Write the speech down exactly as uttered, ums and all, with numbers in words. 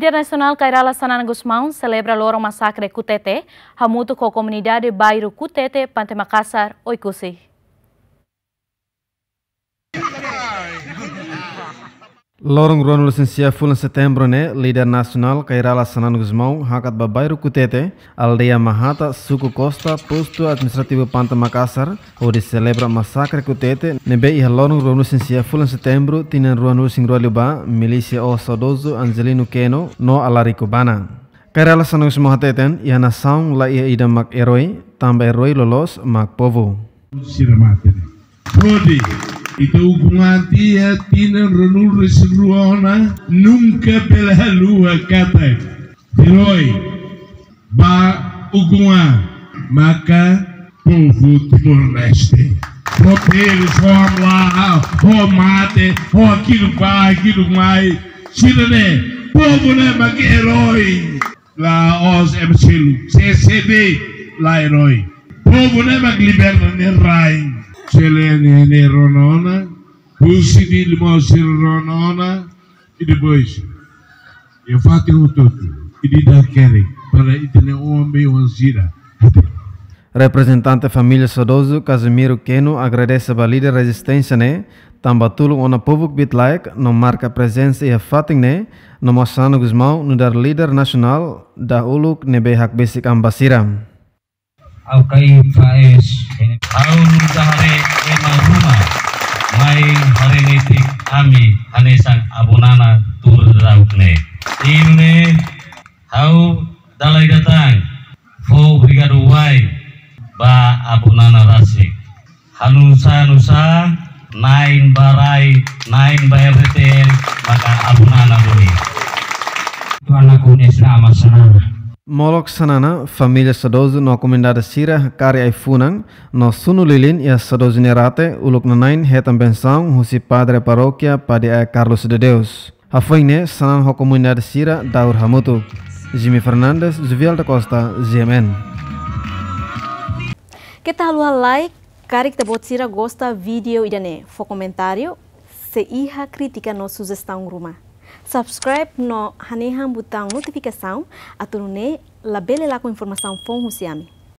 Líder nacional Kairala Sanana Gusmão celebra loro massacre Kutete, hamuto com a comunidade bairro Kutete, Pante Makassar, Oikusi. Lorong ruang lisensia fulan setembro ne, líder nasional Kairala Sanana Gusmão hakat ba bairro Kutete, aldeia Mahata, suku Costa, posto administrativo Panta Makassar, onde celebra massacre Kutete, nebe iha lorong ruang lisensia fulan setembro, tinan ruang lusing rualiba, milícia o saudoso Angelino Keno, no alarico bana. Kairala Sanana Gusmão hateten, iha nação la iha ida mak heroi, tambah heroi lolos mak povo. Rodi, itu hukuman dia tina renul reseruana nunca pela lua kata heroi ba hukuman maka povo Timor Leste poderes vão lá o mate o aquilo vai aquilo mais sirene povo né mas heroi lá os M C L C C B lá heroi povo né mas liberta ne rai Selene ne Ronona, Pusi di Limosi Ronona, e depois eu faço tudo, e de dar querer para entender o homem ou zira. Representante família Saudoso Casimiro Keno agradece a líder resistência né, também tulung ona povo bitlaik, não marca presença e a fating né, no Sanana Gusmão no dar líder nacional da uluk nebe hak basic ambasira. Au kai faes au dahare emang rumah mai hari nitik ami hanesang abunana tur raukne ini au dalai datang fo brigadu wai ba abunana rasik hanusa nusa nain barai nain bayar reten maka abunana buni tuan aku nesna amasana. Molok Sanana, família Saudoso no comunidade Sira, Kari Aifunang, no Sunu Lilin e a Saudoso Nerate, uluk nanain hetam benção, husi padre paróquia, pade a Carlos de Deus. Hafoine, Sanan ho comunidade Sira, Daur Hamutu. Jimmy Fernandes, Zuviel da Costa, Z M N. Kita haluha like, Kari kita bot Sira gosta video idane, fo comentário, se iha crítica no sugestão rumah. Subscribe no haneham botão notificação, atau ne labele lá com informação fom husiami.